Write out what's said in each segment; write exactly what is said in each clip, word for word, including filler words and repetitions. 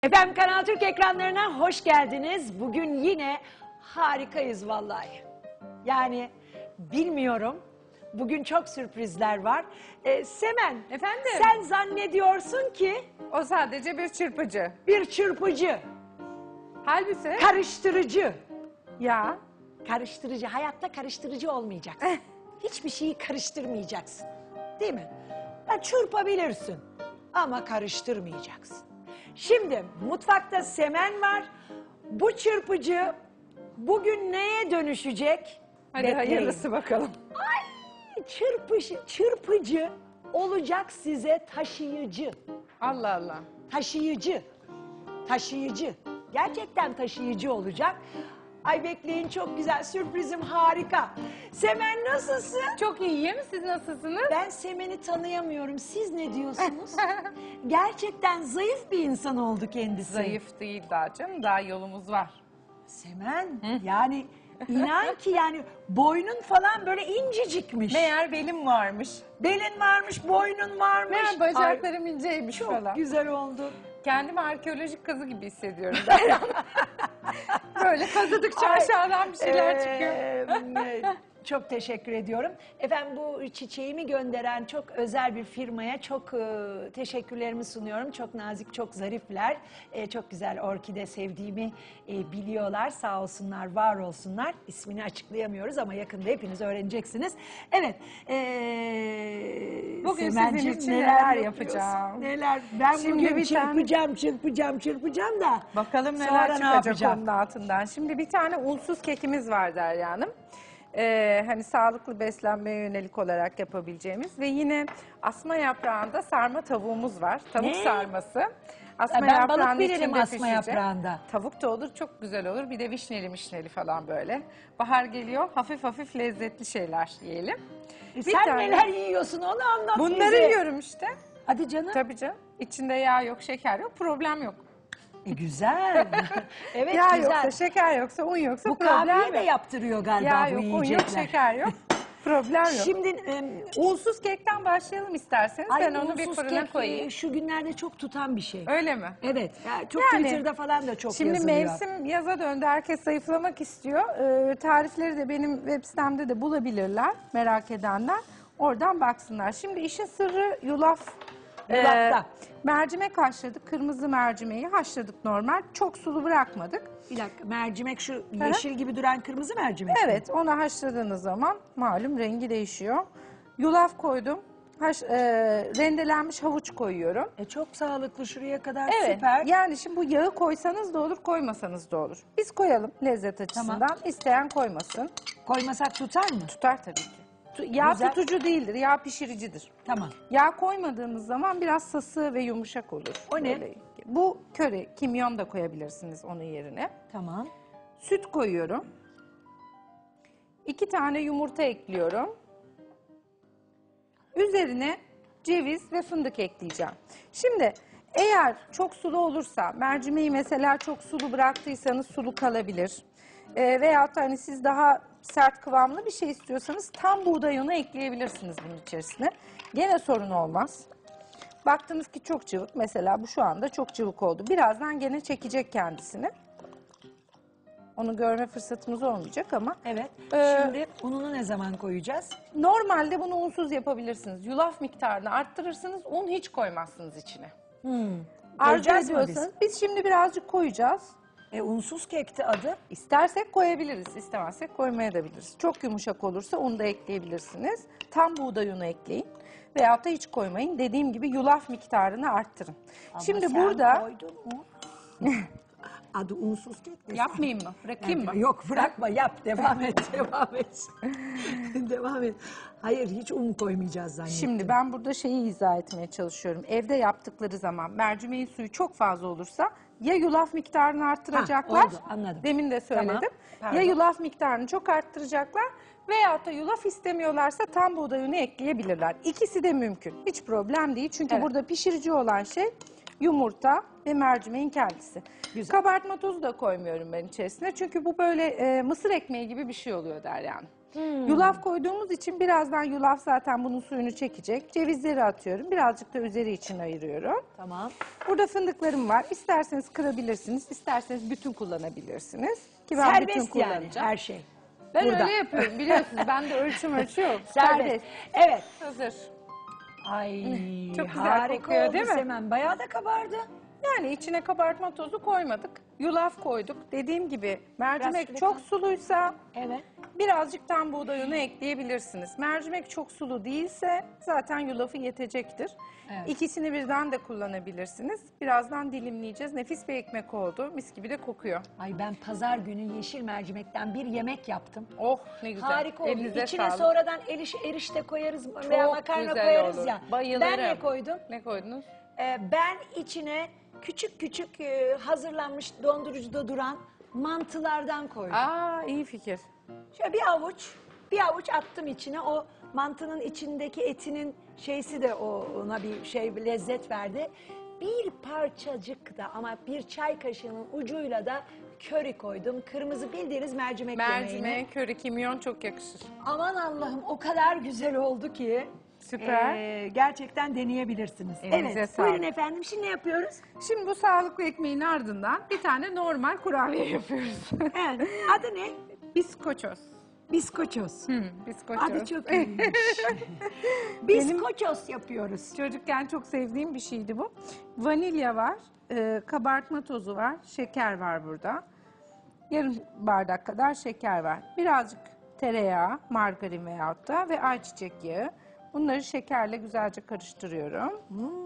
Efendim Kanal Türk ekranlarına hoş geldiniz. Bugün yine harikayız vallahi. Yani bilmiyorum. Bugün çok sürprizler var. Ee, Semen, Efendim? sen zannediyorsun ki O sadece bir çırpıcı. bir çırpıcı, Halbuki karıştırıcı. ya Karıştırıcı, hayatta karıştırıcı olmayacaksın. Eh. Hiçbir şeyi karıştırmayacaksın. Değil mi? Ya çırpabilirsin ama karıştırmayacaksın. Şimdi mutfakta Semen var. Bu çırpıcı bugün neye dönüşecek? hadi Bekleyin. hayırlısı bakalım. Ay, çırpıcı, çırpıcı olacak size taşıyıcı. Allah Allah. Taşıyıcı. Taşıyıcı. Gerçekten taşıyıcı olacak. Ay bekleyin, çok güzel, sürprizim harika. Semen nasılsın? Çok iyiyim. Siz nasılsınız? Ben Semen'i tanıyamıyorum. Siz ne diyorsunuz? Gerçekten zayıf bir insan oldu kendisi. Zayıf değil daha canım. Daha yolumuz var. Semen yani inan ki yani boynun falan böyle incecikmiş. Meğer belim varmış. Belin varmış, boynun varmış. Meğer bacaklarım inceymiş Çok falan. güzel oldu. Kendimi arkeolojik kazı gibi hissediyorum. Derya. Böyle kazıdıkça aşağıdan bir şeyler çıkıyor. Ee, Çok teşekkür ediyorum. Efendim bu çiçeğimi gönderen çok özel bir firmaya çok e, teşekkürlerimi sunuyorum. Çok nazik, çok zarifler. E, çok güzel orkide sevdiğimi e, biliyorlar. Sağ olsunlar, var olsunlar. İsmini açıklayamıyoruz ama yakında hepiniz öğreneceksiniz. Evet. E, Bugün Semenciğim, sizin için neler yapıyorsun? yapacağım? Neler? Ben Şimdi bugün bir tane- çırpacağım, çırpacağım, çırpacağım da. Bakalım neler sonra ne çıkacak yapacağım? onun altından. Şimdi bir tane unsuz kekimiz var Derya Hanım. Ee, hani sağlıklı beslenmeye yönelik olarak yapabileceğimiz ve yine asma yaprağında sarma tavuğumuz var. Tavuk Ne? sarması. Asma Ben balık yaprağının bilirim içinde asma pişecek. yaprağında. Tavuk da olur, çok güzel olur. Bir de vişneli mişneli falan böyle. Bahar geliyor, hafif hafif lezzetli şeyler yiyelim. E Bir sen tane- neler yiyorsun onu anlat Bunları bize. yiyorum işte. Hadi canım. Tabii canım. İçinde yağ yok, şeker yok, problem yok. E, güzel. Evet Yağ güzel. yoksa, şeker yoksa, un yoksa Bu problem kahveyi yok. de yaptırıyor galiba Yağ bu yok, un yok, yiyecekler. şeker yok. Problem yok. Şimdi e, Unsuz kekten başlayalım isterseniz. ay, Ben onu bir unsuz fırına kek, koyayım. e, şu günlerde çok tutan bir şey. Öyle mi? Evet. Yani çok Yani, Twitter'da falan da çok Şimdi yazılıyor. mevsim yaza döndü. Herkes zayıflamak istiyor. Ee, tarifleri de benim web sitemde de bulabilirler. Merak edenler. Oradan baksınlar. Şimdi işin sırrı yulaf. Yulafta. Mercimek haşladık. Kırmızı mercimeği haşladık normal. Çok sulu bırakmadık. Bir dakika, mercimek şu yeşil gibi duran kırmızı mercimek mi? Evet, onu haşladığınız zaman malum rengi değişiyor. Yulaf koydum. Haş, e, rendelenmiş havuç koyuyorum. E, çok sağlıklı, şuraya kadar Evet, süper. yani şimdi bu yağı koysanız da olur, koymasanız da olur. Biz koyalım lezzet açısından. Tamam. İsteyen koymasın. Koymasak tutar mı? Tutar tabii ki. Tu- Yağ Güzel. tutucu değildir, yağ pişiricidir. Tamam. Yağ koymadığınız zaman biraz sası ve yumuşak olur. O ne? Böyle. Bu köri, kimyon da koyabilirsiniz onun yerine. Tamam. Süt koyuyorum. İki tane yumurta ekliyorum. Üzerine ceviz ve fındık ekleyeceğim. Şimdi eğer çok sulu olursa, mercimeği mesela çok sulu bıraktıysanız sulu kalabilir. Ee, veyahut da hani siz daha sert kıvamlı bir şey istiyorsanız tam buğday unu ekleyebilirsiniz bunun içerisine. Gene sorun olmaz. Baktınız ki çok cıvık, mesela bu şu anda çok cıvık oldu. Birazdan gene çekecek kendisini. Onu görme fırsatımız olmayacak ama. Evet. Ee, Şimdi ununu ne zaman koyacağız? Normalde bunu unsuz yapabilirsiniz. Yulaf miktarını arttırırsınız, un hiç koymazsınız içine. Hmm. Arzu Koyacağız mı ediyorsanız, biz şimdi birazcık koyacağız. E, unsuz kekti adı. İstersek koyabiliriz, istemezsek koymayabiliriz. Çok yumuşak olursa un da ekleyebilirsiniz. Tam buğday unu ekleyin veyahut da hiç koymayın. Dediğim gibi yulaf miktarını arttırın. Ama şimdi sen burada koydun mu? Adı unsuz kek de. yapmayayım mı? Bırakayım mı? Yok bırakma, yap, devam et, devam et. Devam et. Hayır, hiç un koymayacağız zannettim. Şimdi ben burada şeyi izah etmeye çalışıyorum. Evde yaptıkları zaman mercimeğin suyu çok fazla olursa ya yulaf miktarını arttıracaklar. Ha, oldu, anladım. Demin de söyledim. Tamam, pardon. Ya yulaf miktarını çok arttıracaklar veyahut da yulaf istemiyorlarsa tam buğday unu ekleyebilirler. İkisi de mümkün. Hiç problem değil. Çünkü Evet. burada pişirici olan şey yumurta ve mercimeğin kendisi. Güzel. Kabartma tozu da koymuyorum ben içerisine. Çünkü bu böyle e, mısır ekmeği gibi bir şey oluyor Derya Hanım. Yulaf koyduğumuz için birazdan yulaf zaten bunun suyunu çekecek. Cevizleri atıyorum. Birazcık da üzeri için ayırıyorum. Tamam. Burada fındıklarım var. İsterseniz kırabilirsiniz, isterseniz bütün kullanabilirsiniz. Ki ben bütün Serbest yani kullanacağım. her şey. Ben Burada. öyle yapıyorum biliyorsunuz. Ben de ölçüm ölçü yok. Serbest. Evet. Hazır. Ay Çok güzel harika kokuyor, oldu değil mi? Semen. Bayağı da kabardı. Yani içine kabartma tozu koymadık. Yulaf koyduk. Dediğim gibi mercimek Biraz çok suluysa Evet. birazcık tam buğday unu ekleyebilirsiniz. Mercimek çok sulu değilse zaten yulafı yetecektir. Evet. İkisini birden de kullanabilirsiniz. Birazdan dilimleyeceğiz. Nefis bir ekmek oldu. Mis gibi de kokuyor. Ay ben pazar günü yeşil mercimekten bir yemek yaptım. Oh ne güzel. Harika oldu. Elinize İçine sağlık. sonradan eriş, erişte koyarız veya Çok makarna güzel koyarız olur. ya. Bayılırım. Ben ne koydum? Ne koydunuz? Ee, ben içine küçük küçük e, hazırlanmış dondurucuda duran mantılardan koydum. Aa iyi fikir. Şöyle bir avuç, bir avuç attım içine. O mantının içindeki etinin şeysi de o- ona bir şey bir lezzet verdi. Bir parçacık da ama bir çay kaşığının ucuyla da köri koydum. Kırmızı bildiğiniz mercimek yemeğine. Mercimeğe, köri, kimyon çok yakışır. Aman Allah'ım o kadar güzel oldu ki. Süper. Ee, gerçekten deneyebilirsiniz. Elinize evet, sağlık. buyurun efendim. Şimdi ne yapıyoruz? Şimdi bu sağlıklı ekmeğin ardından bir tane normal kurabiye yapıyoruz. Evet, adı ne? Biskoços. Biskoços. Hmm, biskoços. Adı çok iyiymiş. Biskoços yapıyoruz. Çocukken çok sevdiğim bir şeydi bu. Vanilya var, e, kabartma tozu var, şeker var burada. Yarım bardak kadar şeker var. Birazcık tereyağı, margarin veyahut da ve ayçiçek yağı. Bunları şekerle güzelce karıştırıyorum.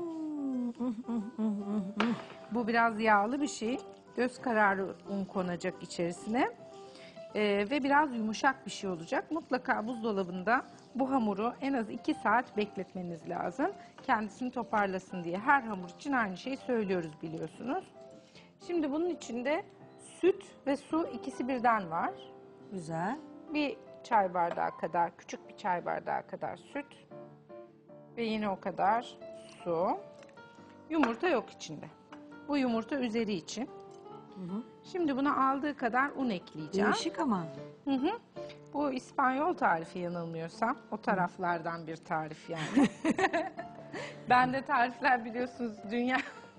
Bu biraz yağlı bir şey. Göz kararı un konacak içerisine. Ee, ve biraz yumuşak bir şey olacak. Mutlaka buzdolabında bu hamuru en az iki saat bekletmeniz lazım. Kendisini toparlasın diye. Her hamur için aynı şeyi söylüyoruz biliyorsunuz. Şimdi bunun içinde süt ve su ikisi birden var. Güzel. Bir çay bardağı kadar, küçük bir çay bardağı kadar süt. Ve yine o kadar su. Yumurta yok içinde. Bu yumurta üzeri için. Şimdi buna aldığı kadar un ekleyeceğim. Değişik ama. Hı hı. Bu İspanyol tarifi yanılmıyorsam. O taraflardan bir tarif yani. Ben de tarifler biliyorsunuz dünya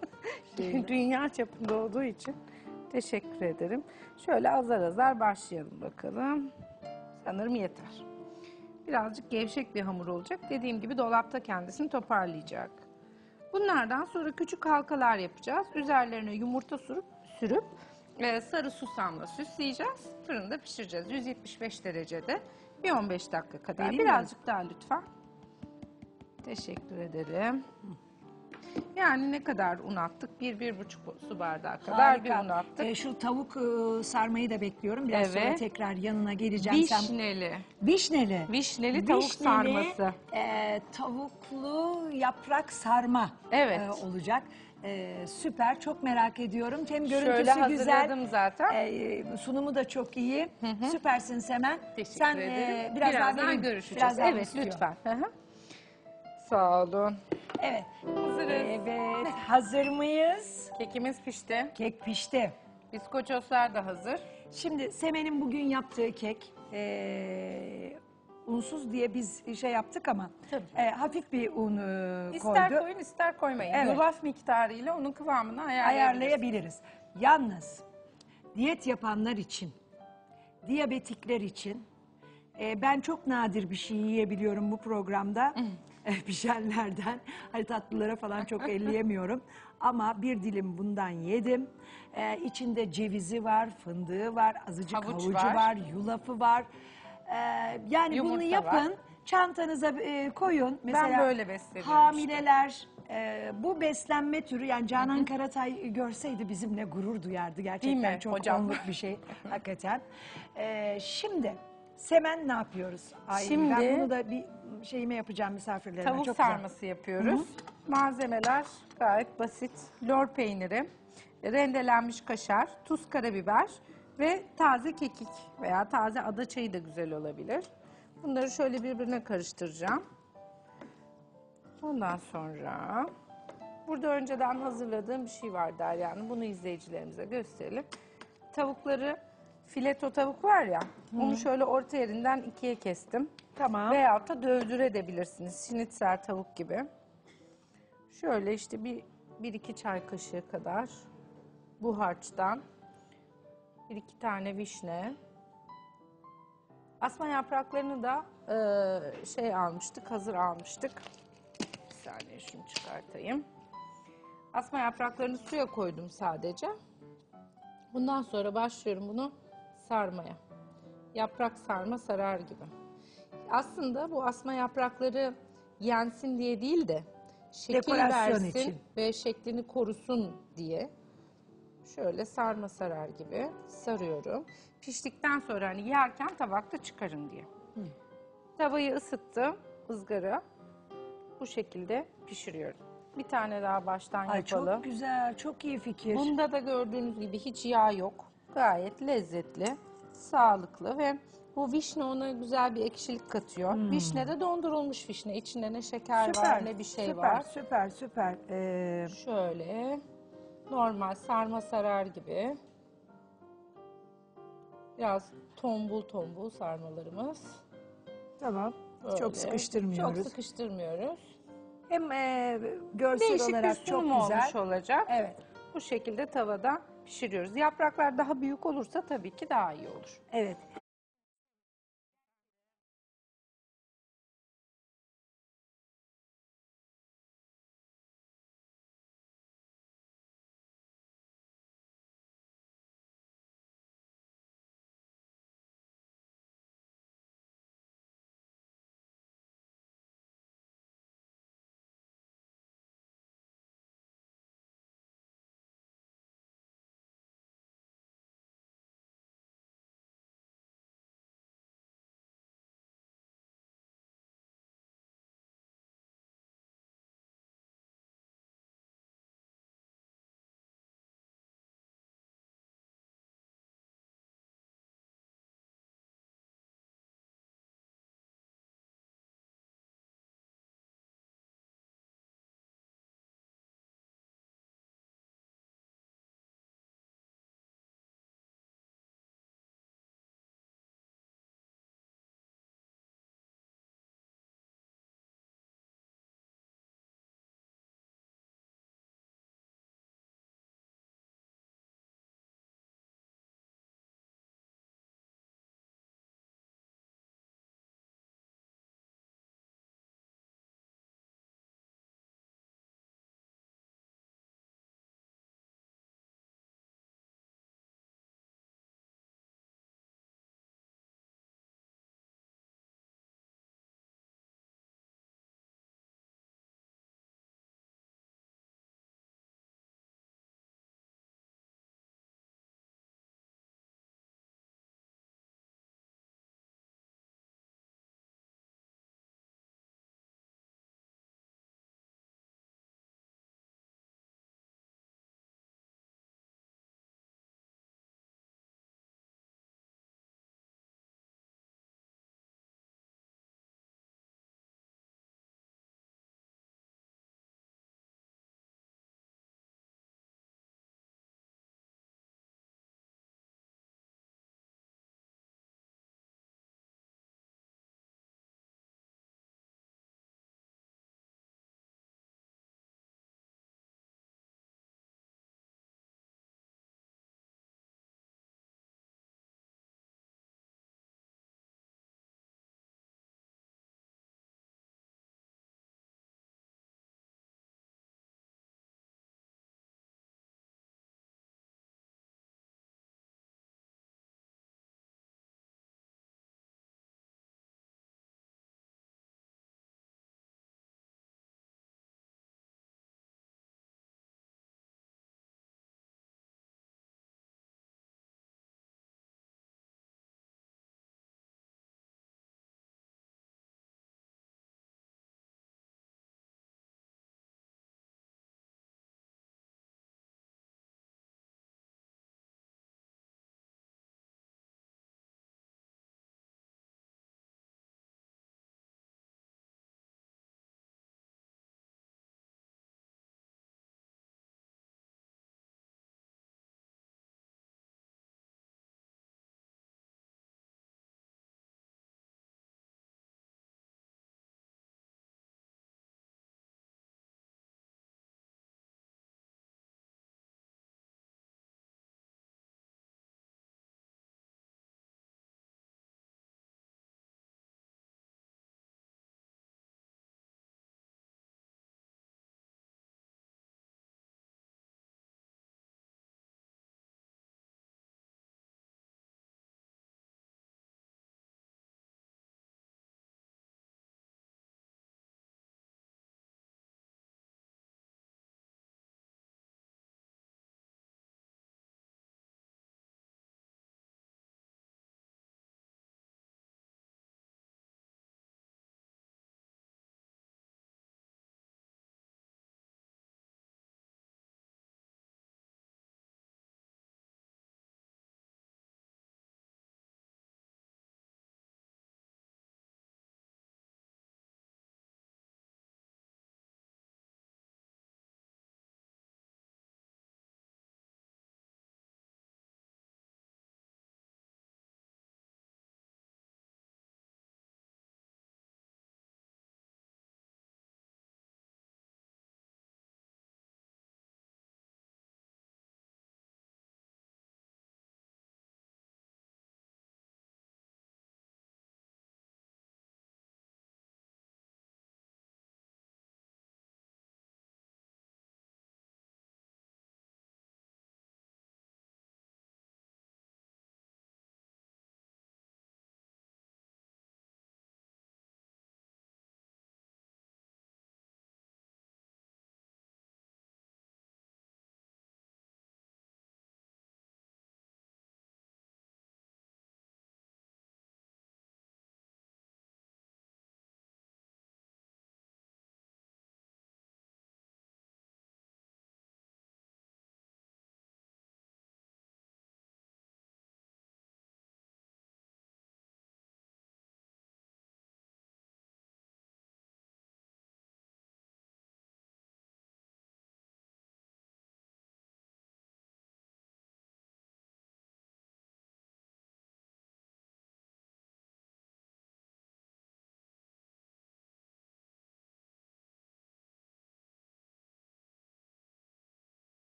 dünya çapında olduğu için teşekkür ederim. Şöyle azar azar başlayalım bakalım. Sanırım yeter. Birazcık gevşek bir hamur olacak. Dediğim gibi dolapta kendisini toparlayacak. Bunlardan sonra küçük halkalar yapacağız. Üzerlerine yumurta sürüp, sürüp e, sarı susamla süsleyeceğiz. Fırında pişireceğiz. yüz yetmiş beş derecede bir on beş dakika kadar. Vereyim mi? Birazcık daha lütfen. Teşekkür ederim. Yani ne kadar un attık? Bir, bir buçuk su bardağı kadar bir un attık. Ee, şu tavuk e, sarmayı da bekliyorum. Biraz sonra Evet. tekrar yanına geleceğim. Sen- Vişneli. Vişneli. Vişneli tavuk sarması. e, tavuklu yaprak sarma Evet. e, olacak. E, süper. Çok merak ediyorum. Hem görüntüsü Şöyle güzel. hazırladım zaten. e, sunumu da çok iyi. Süpersin Semen. Teşekkür Sen, ederim. e, biraz daha Birazdan verin. görüşeceğiz. Biraz daha Evet istiyor. lütfen. Hı hı. Sağ olun. Evet. Hazırız. Evet. Hazır mıyız? Kekimiz pişti. Kek pişti. Biskoçoslar da hazır. Şimdi Semen'in bugün yaptığı kek e, unsuz diye biz şey yaptık ama Tabii. e, hafif bir un e, İster koydu. koyun ister koymayın. Evet. Yulaf miktarıyla onun kıvamını ayarlayabiliriz. Ayarlayabiliriz. Yalnız diyet yapanlar için, diyabetikler için e, ben çok nadir bir şey yiyebiliyorum bu programda. E, Pişenlerden. Hani tatlılara falan çok elleyemiyorum. Ama bir dilim bundan yedim. E, içinde cevizi var, fındığı var, azıcık Havuç havucu var. var. yulafı var. E, yani bunu Yumurta yapın. var. Çantanıza e, koyun. Mesela böyle besleniyorum hamileler e, bu beslenme türü yani Canan Karatay görseydi bizimle gurur duyardı. Gerçekten Değil mi çok hocam? onluk bir şey hakikaten. E, şimdi Semen ne yapıyoruz? Ay, Şimdi- ben bunu da bir şeyime yapacağım misafirlerime. Tavuk çok güzel. sarması yapıyoruz. Malzemeler gayet basit. Lor peyniri, rendelenmiş kaşar, tuz, karabiber ve taze kekik veya taze adaçayı da güzel olabilir. Bunları şöyle birbirine karıştıracağım. Ondan sonra burada önceden hazırladığım bir şey var Derya Hanım. Bunu izleyicilerimize gösterelim. Tavukları fileto tavuk var ya, onu şöyle orta yerinden ikiye kestim. Tamam. Veyahut da dövdürebilirsiniz. Şinitzel tavuk gibi. Şöyle işte bir, bir iki çay kaşığı kadar bu harçtan. Bir iki tane vişne. Asma yapraklarını da e, şey almıştık, hazır almıştık. Bir saniye şunu çıkartayım. Asma yapraklarını suya koydum sadece. Bundan sonra başlıyorum bunu sarmaya. Yaprak sarma sarar gibi. Aslında bu asma yaprakları yensin diye değil de şekil Dekorasyon versin için. ve şeklini korusun diye şöyle sarma sarar gibi sarıyorum. Piştikten sonra hani yerken tabakta çıkarın diye. Tavayı ısıttım, ızgara. Bu şekilde pişiriyorum. Bir tane daha baştan Ay yapalım. çok güzel, çok iyi fikir. Bunda da gördüğünüz gibi hiç yağ yok. Gayet lezzetli, sağlıklı ve bu vişne ona güzel bir ekşilik katıyor. Vişne de dondurulmuş vişne. İçinde ne şeker var ne bir şey süper, var. Süper, süper. Ee, Şöyle normal sarma sarar gibi. Biraz tombul tombul sarmalarımız. tamam. Böyle. Çok sıkıştırmıyoruz. Çok sıkıştırmıyoruz. Hem e, görsel Değişik bir olarak çok sunum güzel. olmuş olacak. Evet. Bu şekilde tavada pişiriyoruz. Yapraklar daha büyük olursa tabii ki daha iyi olur. Evet.